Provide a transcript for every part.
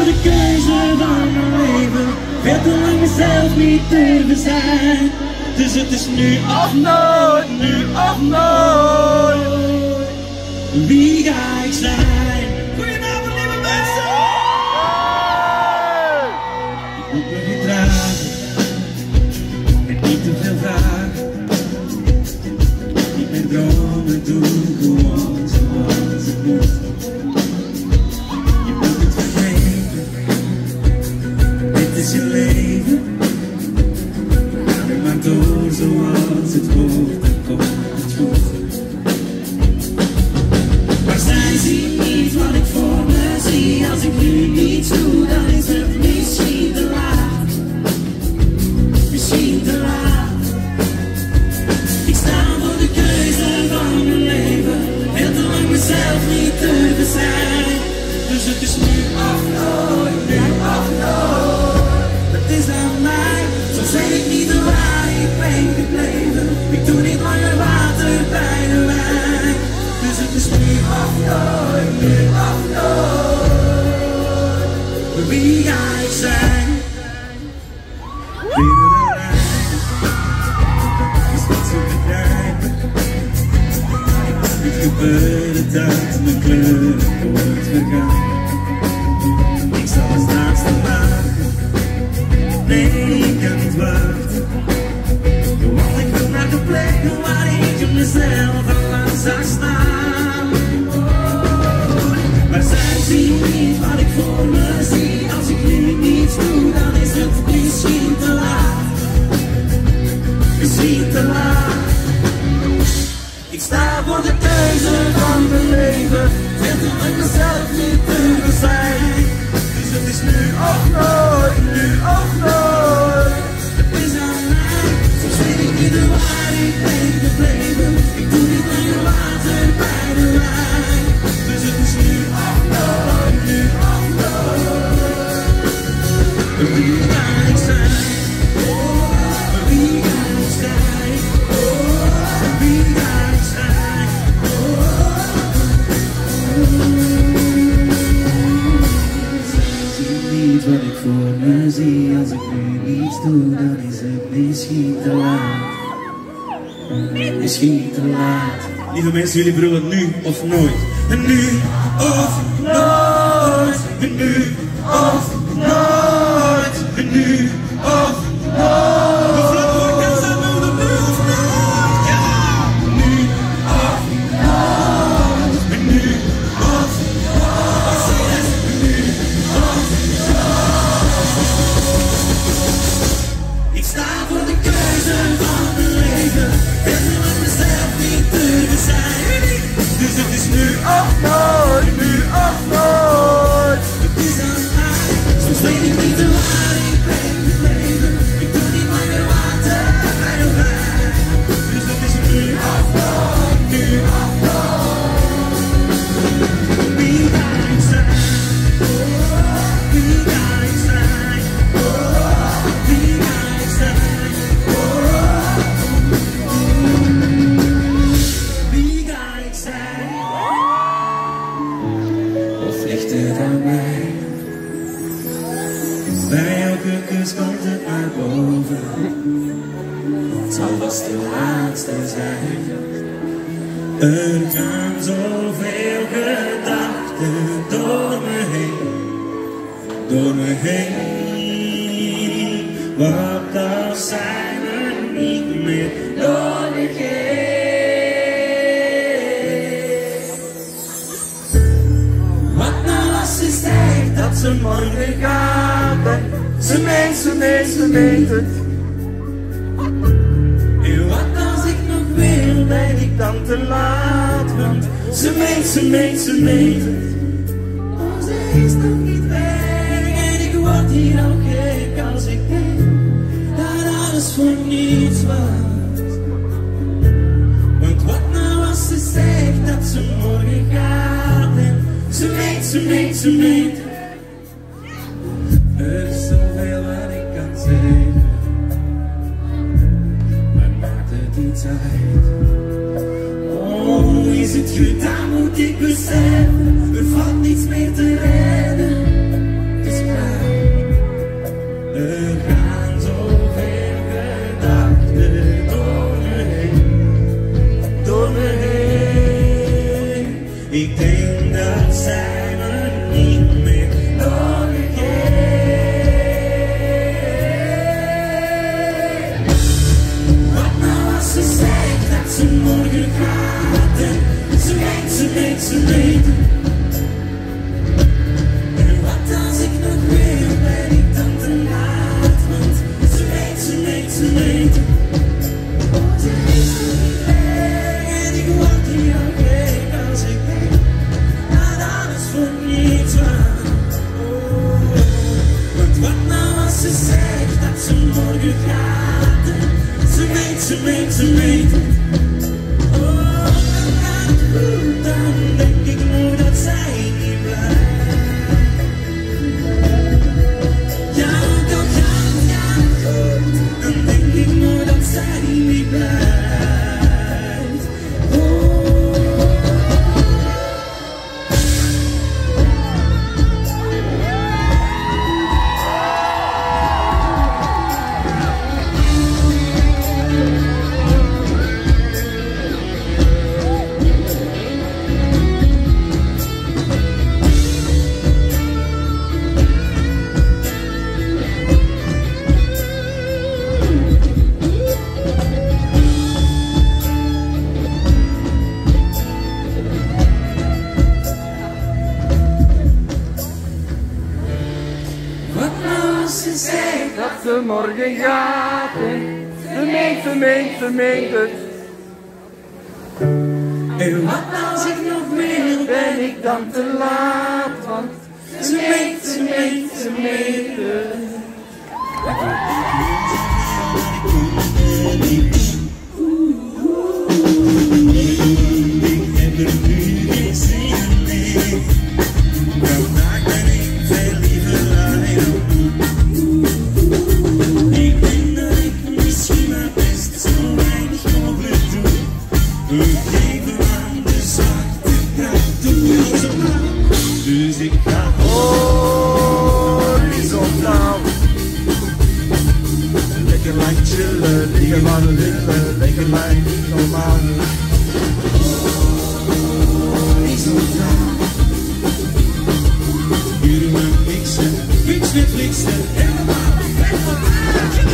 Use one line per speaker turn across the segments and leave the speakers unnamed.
de keuze van mijn leven. Veel te lang mezelf niet durven zijn. Dus het is nu of nooit, nu of nooit. Wie ga ik zijn? Goedenavond lieve mensen! Ik moet me gedragen en niet te veel vragen. Niet meer dromen doen, gewoon zoals het moet. Je moet het vergeten, dit is je leven. Ga er maar door zoals het hoort, dan komt het goed. Maar zij zien niet wat ik voor me zie. Als ik nu niets doe, dan is het misschien te laat. Misschien te laat. Ik sta voor de keuze van mijn leven. Veel te lang mezelf niet durven zijn. Dus het is nu of nooit, nu of nooit. Het is aan mij, soms weet ik niet waar ik ben gebleven. Ik doe niet langer water bij de wijn. Dus het is nu of nooit, nu of nooit. Wie ga ik zijn? Binnen de lijn is niet te begrijpen. Het gebeurt dat mijn kleur wordt vergaan. Ik zal eens naast de wagen. Nee, ik kan niet wachten. Want ik wil naar de plek waar ik mezelf al lang zag staan. Maar zij zien niet wat ik voor me zie. Als ik nu niets doe, dan is het misschien te laat. Misschien te laat. Ik sta voor de keuze van mijn leven. Veel te lang mezelf niet durven zijn. Dus het is nu of nooit, nu of nooit. Het is aan mij, soms weet ik niet waar ik ben gebleven. Ik doe niet langer water bij de wijn. Dus het is nu of nooit, nu of nooit. Wie ga ik zijn? Wie ga ik zijn? Wie ga ik zijn? Zie niet wat ik voor me zie. Als ik nu niets doe, dan is het misschien te laat. Misschien te laat. Lieve mensen, jullie brullen nu of nooit. En nu of nooit. En nu of nooit. En nu of nooit. Mevrouw, hoor ik aan zijn moeder, nu of nooit. Ja! Nu of nooit. En nu of nooit. Nu of nooit. Ik sta voor de keuze van mijn leven. En wil mezelf niet durven zijn. Dus het is nu of nooit, nu of nooit. Het is aan mij, soms weet ik niet waar ik ben gebleven. Ik doe niet langer water bij de wijn. Dus het is nu of nooit, nu of nooit. Wie ga ik zijn? Wie ga ik zijn? Wie ga ik zijn? Wie ga ik zijn? Of ligt het aan mij? Bij elke kus komt het naar boven. Het zal vast de laatste zijn. Er gaan zoveel gedachten door me heen. Door me heen. Wat als zij me niet meer nodig heeft? Wat nou als ze zegt dat ze morgen gaat? Ze meent het. En wat als ik nog wil, ben ik dan te laat? Want ze meent het. Oh, ze is nog niet weg en ik word hier al gek als ik denk dat alles voor niets was. Want wat nou als ze zegt dat ze morgen gaat en ze meent. Er is zoveel wat ik kan zeggen, maar maakt het niet uit. Oh, is het gedaan, moet ik beseffen, er valt niets meer te redden. Dus ze morgen gaat. Ze weet. Oh, dan gaat het goed, dan denk ik nooit dat zij niet blijft. Ja, dan gaat het goed, dan denk ik nooit dat zij niet blijft.
Dat ze morgen gaat en ze meent het.
En wat als ik nog meer
Ben ik dan te laat, want ze meent het.
Ik heb er nu geen zin meer. Vandaag ben ik veel liever alleen. Ik denk dat ik misschien maar best zo weinig mogelijk doe. We geven aan de zwarte kracht toe. Dus ik ga
Horizontaal.
lekker lang chillen, liggen waar we willen, lekker lang niet normaal. Horizontaal. Uren lang mixen, mix Netflixen, helemaal perfect voor mij.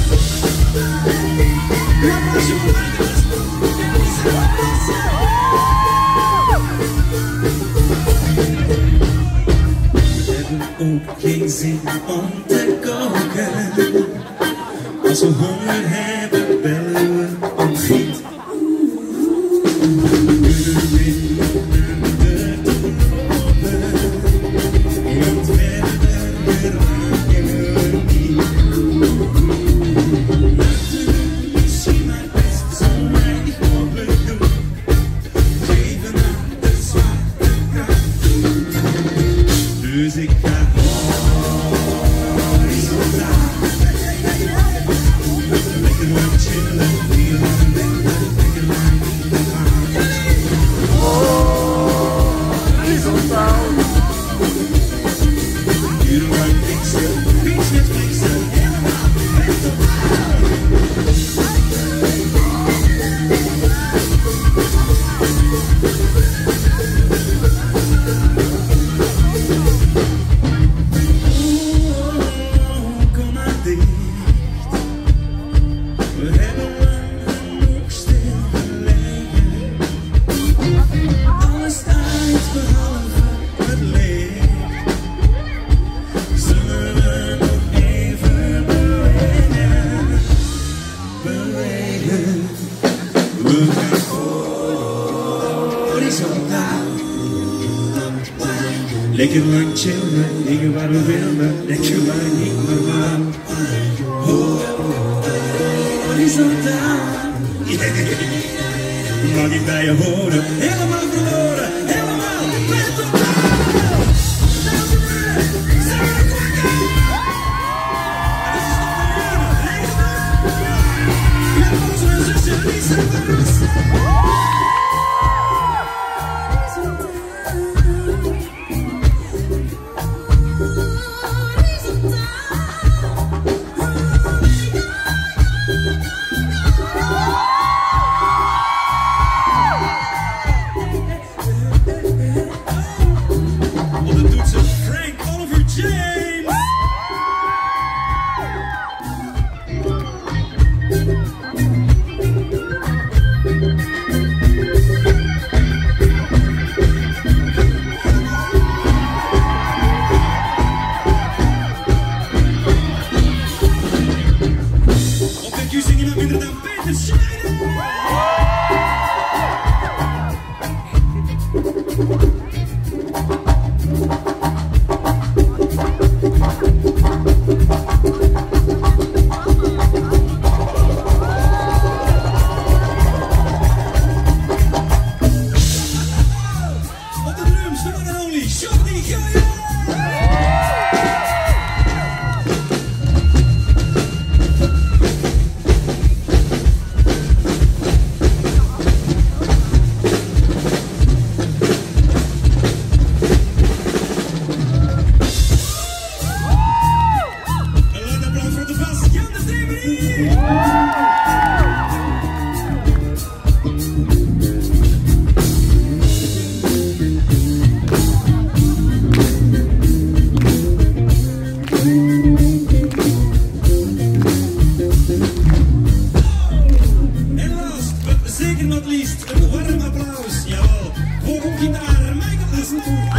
Ja, als je voor mij doet, dan is het wat passen. We hebben ook geen zin om te koken. Als we honger hebben, bellen we om friet. We kunnen in de lopen, want verder geraken we niet. Laten we misschien maar best zo weinig mogelijk doen. Geven aan de zwarte kracht toe. Dus ik ga horizontaal. Lekker lang chillen, hier lang lekker lang niet normaal.
Horizontaal.
Hier lang fixen, fix Netflixen, helemaal perfect op kom maar dicht. We hebben lang genoeg stilgelegen. Alles uit behalve het licht. Zullen we nog even bewegen? We gaan horizontaal. Lekker lang chillen, liggen waar we willen, lekker lang niet normaal. Horizontaal. Mag ik bij je horen? Helemaal verloren, helemaal vertotaal. Dames en heren, zijn we kwakken? En dit is nog de uren, regenen. Met onze zusje Lisa van Rossen. En last, but zeker not least, een warm applaus, jawel, voor op gitaar Michael Assenkoek.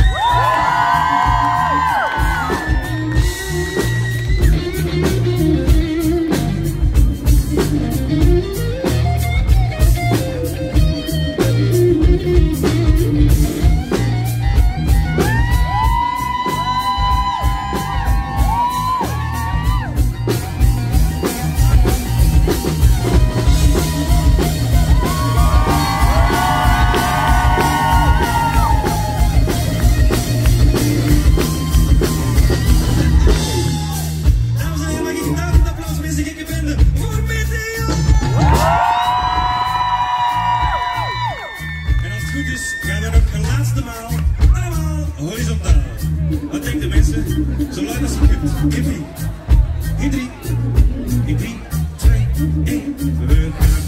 Gaan we nog een laatste maal, allemaal horizontaal. Wat denken de mensen? Zo luid als je kunt. In 4, in 3, in 3, 2, 1. We gaan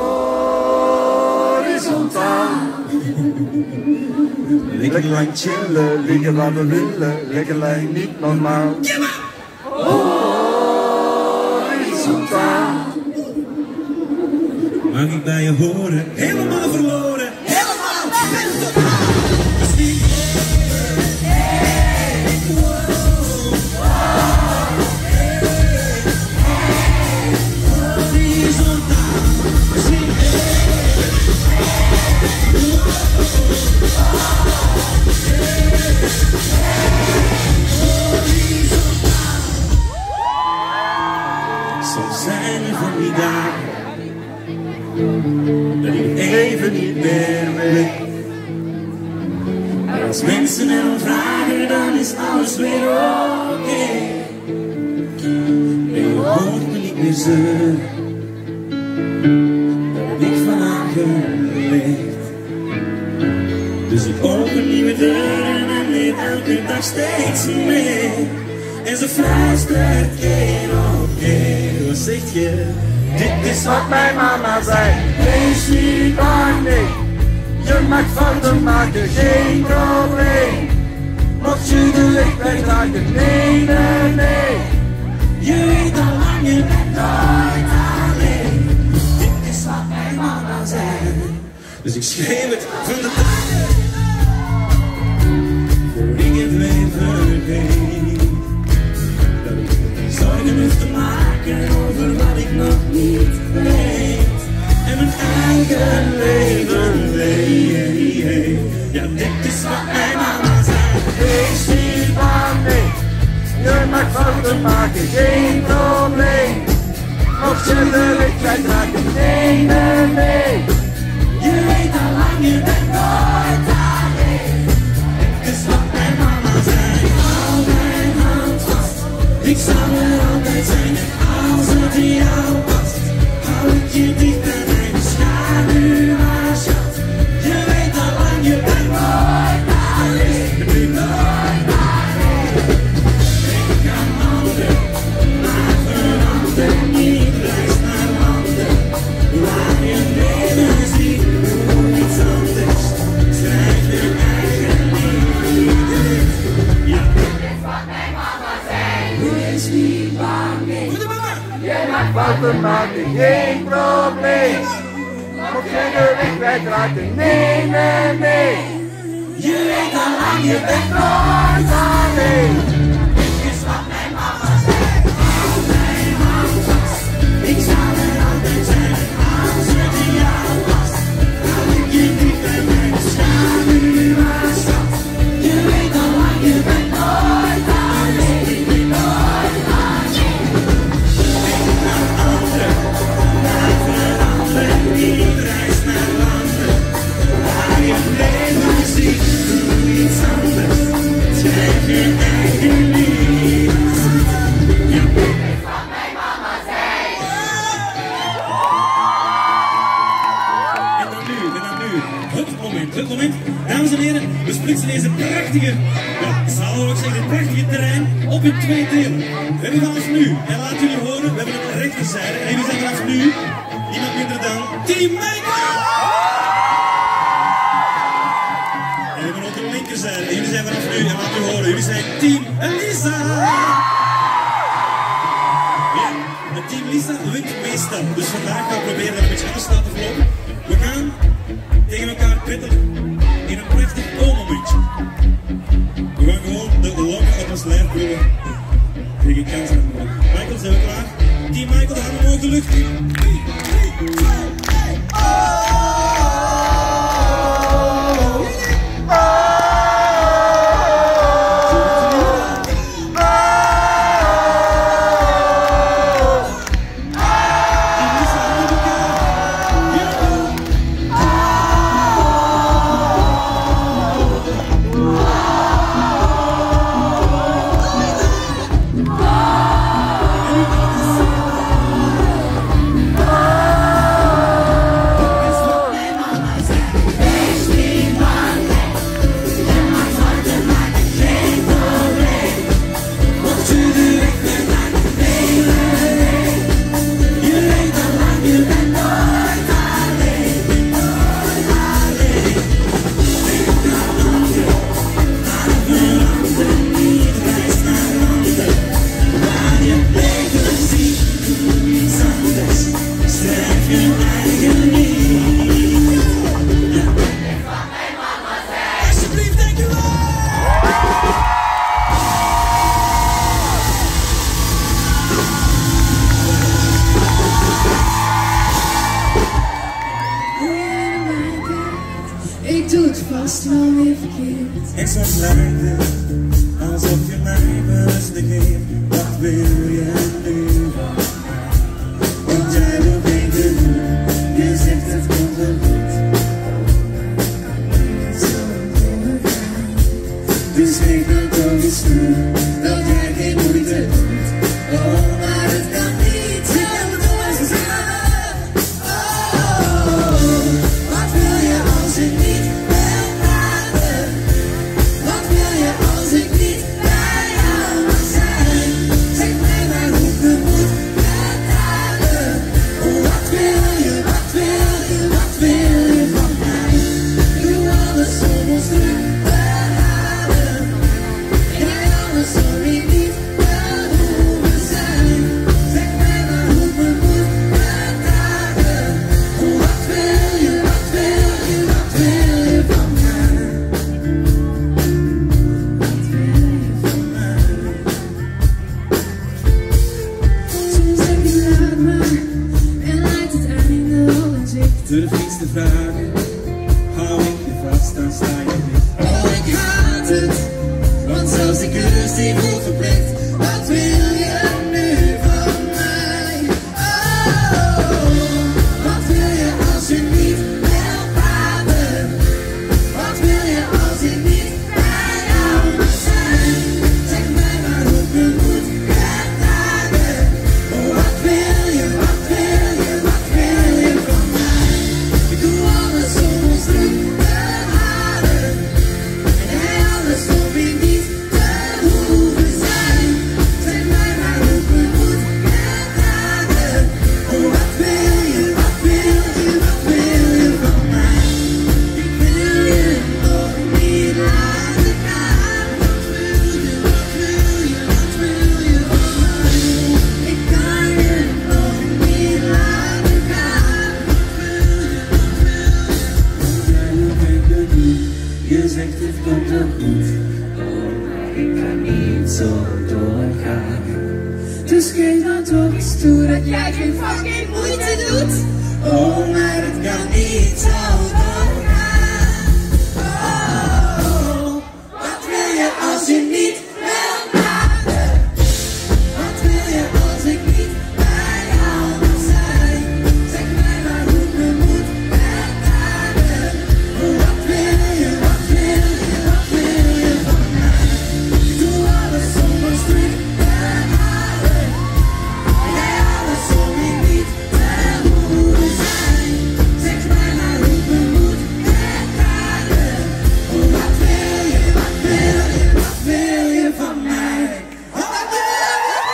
horizontaal. Lekker lang chillen, liggen waar we willen. Lekker lang niet normaal. Horizontaal.
Mag ik bij je horen? Helemaal verloren. Soms zijn er van die dagen dat ik even niet meer weet. En als mensen erom vragen, dan is alles weer oké. En je hoort me niet meer zeuren, dat heb ik van haar geleerd. Dus ik open nieuwe deuren en leer elke dag steeds meer. En ze fluistert keer op keer. Wat zeg je?
Dit is wat mijn mama zei. Wees niet bang, nee. Je mag fouten maken, geen probleem. Mocht je de weg kwijtraken, nee, nee, nee.
Je weet al lang, je bent nooit alleen. Dit is wat mijn mama zei. Dus ik schreef het van de dagen voor ik het weer vergeet. Dat ik zorgen hoef te maken over wat ik nog niet weet. En mijn eigen leven leef. Ja, dit is wat mijn mama zei.
Wees niet bang, nee. Je mag fouten maken, geen probleem. Mocht je de weg kwijtraken, nee, nee, nee.
Je weet al lang, je bent nooit alleen. Dit is wat mijn mama zei. Hou mijn hand vast, ik zal er altijd zijn. En als het jou past, hou ik je dicht bij mij. Dus ga nu maar, schat. Je weet al lang, je bent nooit alleen. Je bent nooit alleen. Ik ga handen, maar verander niet. Reis naar landen, waar je leven ziet. Iets anders, schrijf je eigen lied. Ja.
Dit is wat mijn mama zei. Wees niet bang, nee.
Voor de mama!
Je mag fouten maken, geen probleem. Mocht je de weg kwijtraken, nee, nee, nee.
Je weet al lang,
Je bent nooit alleen.
dit is wat mijn mama zei. Hou mijn hand vast, ik zal er altijd zijn. En als het jou past, hou ik je dicht bij mij. Dus ga nu maar, schat. Je weet al lang, je bent nooit alleen. Ik ben nooit alleen. Ik naar anderen, maar verander niet. Reis naar landen, waar je leven ziet. Doe iets anders, schrijf je eigen lied. Ja.
Dit is wat mijn mama zei.
En dan nu, het moment. Dames en heren, we splitsen deze prachtige, zaal wil ik zeggen, dit prachtige terrein op in 2 delen. We hebben vanaf nu, en laat jullie horen, we hebben het rechterzijde, en jullie zijn vanaf nu niemand minder dan Team Michael! En we hebben ook de linkerzijde, en jullie zijn vanaf nu, en laat u horen, jullie zijn Team Elisa!
Team Lisa wint meestal. Dus vandaag gaan we proberen dat een beetje anders te laten verlopen. We gaan tegen elkaar prittelen in een prachtig O-momentje. We gaan gewoon de longen op ons lijf proeven. Tegen kans aan de Michael, zijn we klaar? Team Michael, de handen omhoog de lucht in. 3, 2, 1.
Ik doe het vast wel weer verkeerd.
Ik zou lijden alsof je mij bewust negeert. Wat wil je nu van mij? Want jij wil beter doen. Je zegt het komt wel goed. Dus geef dan toch eens toe dat jij geen moeite doet. Oh, maar het kan niet zijn zoals het gaat. Oh, wat wil je als ik niet wil praten? Wat wil je als ik niet bij jou mag zijn? Zeg mij maar hoe ik me moet betalen. Oh, wat wil je, wat wil je, wat wil je van mij? Ik doe alles om ons druk te houden. En jij alles om ik niet te hoeven zijn. Zeg mij maar hoe ik me moet betalen. Oh, wat wil je, wat wil je, wat wil je van mij? Wat wil je van mij? Soms zeg je laat maar en lijkt het einde al in zicht. Durf iets te vragen, hou ik je vast, dan sta je dicht. Oh, ik haat het, want zelfs ik rust die voelt verplicht. Wat wil je nu van mij? Oh, wat wil je als je niet wil praten? Wat wil je als ik niet bij jou mag zijn? Zeg mij maar hoe ik me moet betalen. Oh, wat wil je, wat wil je, wat wil je van mij? Ik doe alles om ons druk te houden. En jij alles om ik niet te hoeven zijn. Zeg mij maar hoe ik me moet betalen. Oh, wat wil je, wat wil je, wat wil je van mij? Ik wil je nog niet laten gaan. Wat wil je, wat wil je, wat wil je van mij? Ik kan je nog niet laten gaan. Wat wil je, wat wil je? Want jij wil beter doen. Je zegt het komt wel goed. Oh, maar ik kan niet zo doorgaan. Dus geef dan toch eens toe dat jij geen fucking moeite doet. Oh, maar het kan niet zo doorgaan. Oh, wat wil je als je niet wil praten? Wat wil je als ik niet bij jou mag zijn? Zeg mij maar hoe ik me moet betalen. Oh, wat wil je, wat wil je, wat wil je van mij? Ik doe alles om ons druk te houden. En jij alles om ik niet te hoeven zijn. Zeg mij maar hoe ik me moet betalen. Oh, wat wil je, wat wil je, wat wil je van mij? Oh, wat wil je?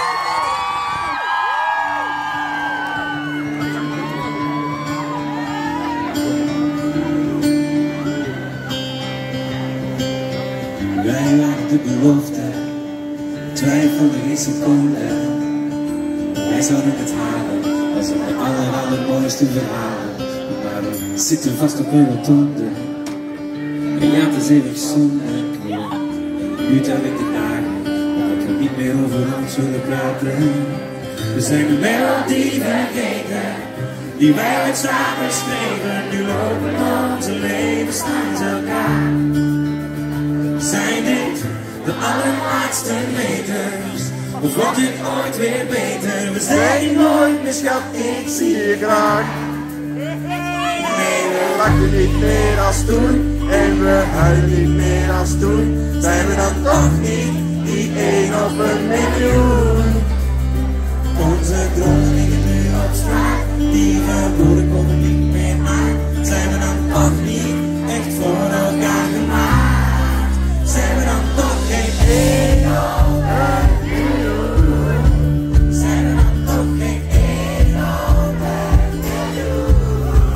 Wij waren de belofte, twijfelde geen seconde. Wij wij zouden het halen. Als het de allermooiste verhalen. Maar we zitten vast op een rotonde. En ja, het is eeuwig zonde. Nu tel ik de dagen, omdat we niet meer over ons zullen praten. We zijn de melodie vergeten, die wij ooit samen schreven. Nu lopen onze levens langs elkaar. Zijn dit de allerlaatste meters, of wordt dit ooit weer beter? We zijn nooit meer, schat, ik zie je graag.
Nee, we lachen niet meer als toen, en we huilen niet meer als toen. Zijn we dan toch niet die 1 op een miljoen?
Onze dromen liggen nu op straat, die geboren komen niet meer aan. Zijn we dan toch niet echt voor elkaar gemaakt? Zijn we dan toch geen 1 op een miljoen? Zijn we dan toch geen 1 op een miljoen?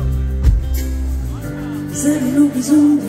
Zijn we nog bijzonder?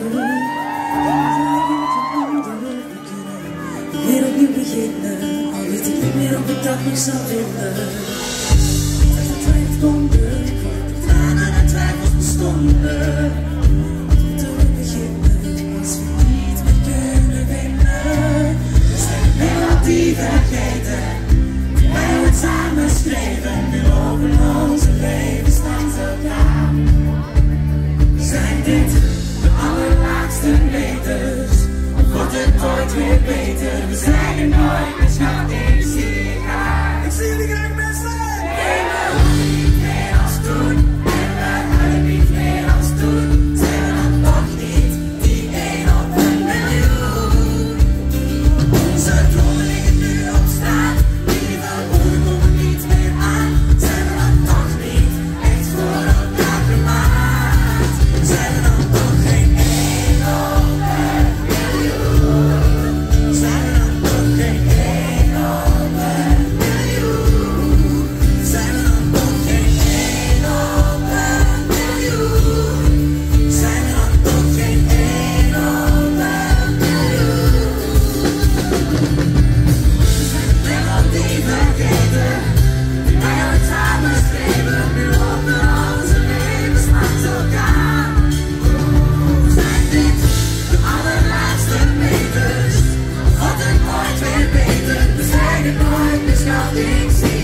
Weer opnieuw beginnen, al weet ik niet meer of ik dat nog zou willen. Als de twijfels konden, de tranen en twijfels bestonden. Moeten we beginnen, als we niet meer kunnen winnen.
We zijn de melodie vergeten, die wij ooit samen schreven. Nu lopen onze levens langs elkaar. Zijn dit de allerlaatste meters, of wordt het ooit weer beter? We zijn er nooit meer, schat, ik zie je graag. Ik zie jullie graag, mensen! Nee, we lachen niet meer als toen, en we huilen niet meer als toen. Zijn we dan toch niet die 1 op een miljoen? Onze dromen liggen nu op straat, lieve woorden komen niet meer aan. Zijn we dan toch niet echt voor elkaar gemaakt? Zijn we dan toch geen 1 op een miljoen? Zijn we dan toch geen 1 op een miljoen? Zijn we dan toch geen 1 op een miljoen? Zijn we dan toch geen 1 op een miljoen? We zijn de melodie vergeten, die wij ooit samen schreven. Nu lopen onze levens langs elkaar. Zijn dit de allerlaatste meters, of wordt het ooit weer beter? We zijn er nooit meer, schat, ik zie